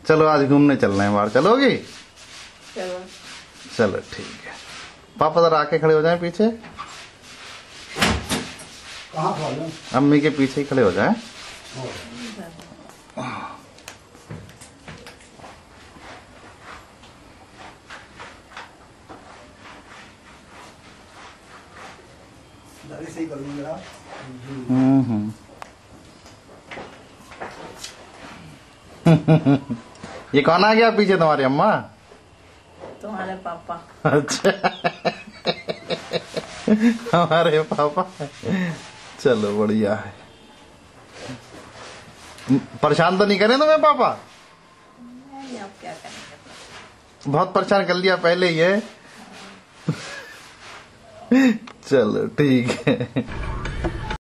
चलो आज घूमने चल रहे हैं बाहर, चलोगी? चलो चलो ठीक है। पापा जरा आके खड़े हो जाएं पीछे। कहाँ खा लो? अम्मी के पीछे ही खड़े हो जाएं। सही करूँगा। ये कौन आ गया पीछे, तुम्हारी अम्मा? तुम्हारे पापा। अच्छा हमारे पापा। चलो बढ़िया है। परेशान तो नहीं करे तुम्हें पापा? नहीं, अब क्या करेंगे। बहुत परेशान कर लिया पहले ही है। चलो ठीक है।